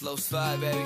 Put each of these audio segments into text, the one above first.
Flow Slide, baby.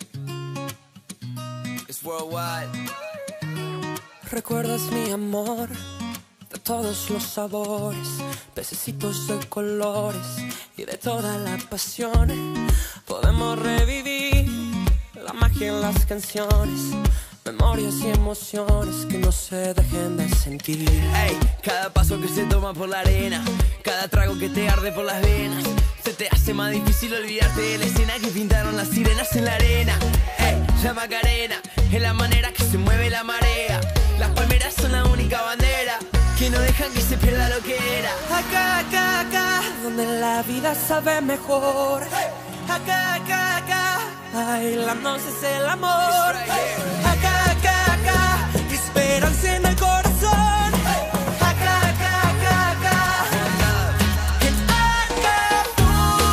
It's worldwide. Recuerdas mi amor de todos los sabores, pececitos de colores y de toda la pasión. Podemos revivir la magia en las canciones, memorias y emociones que no se dejen de sentir. Ey, cada paso que se toma por la arena, cada trago que te arde por las venas, se te hace más difícil olvidarte de la escena que pintaron las sirenas en la arena. Ey, la Macarena es la manera que se mueve la marea. Las palmeras son la única bandera que no dejan que se pierda lo que era. Acá, acá, acá, donde la vida sabe mejor. Acá, acá, acá, bailándonos es el amor. Acá, acá, acá, esperanza en el corazón. Acá, acá, acá, acá, en Acapulco.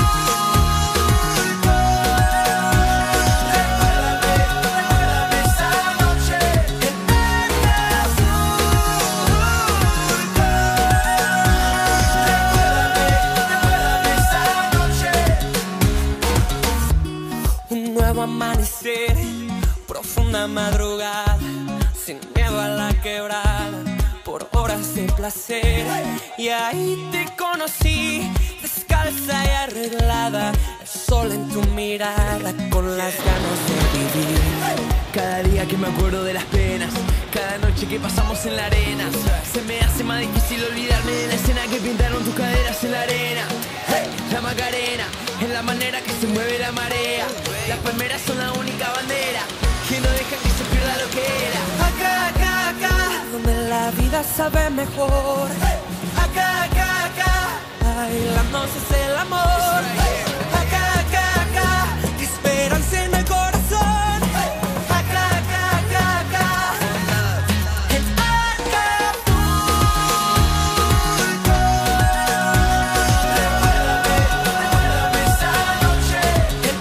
Recuérdame esa noche en un nuevo amanecer, profunda madrugada, sin miedo a la quebrada, por horas de placer. Y ahí te conocí, descalza y arreglada, el sol en tu mirada, con las ganas de vivir. Cada día que me acuerdo de las penas, cada noche que pasamos en la arena, se me hace más difícil olvidarme de la escena que pintaron tus caderas en la arena. Hey, la Macarena es la manera que se mueve la marea. Las palmeras son la única bandera que no deja que se pierda lo que era. Acá, acá, acá, donde la vida sabe mejor. Acá, acá, acá, bailándonos es el amor. Acá, acá, acá, esperanza en el corazón. Acá, acá, acá, acá, en Acapulco. Recuérdame esa noche en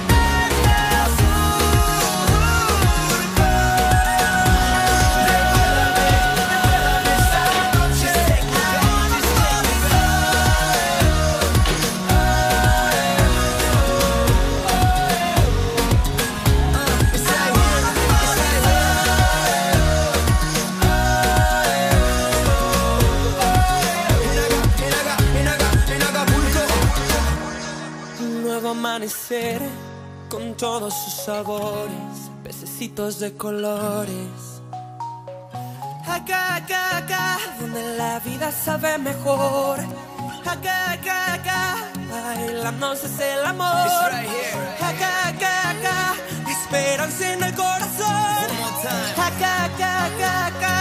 un nuevo amanecer con todos sus sabores, pececitos de colores. Acá, acá, acá, donde la vida sabe mejor. Acá, acá, acá, bailándonos es el amor. Acá, acá, acá, esperanza en el corazón. Acá, acá, acá, acá.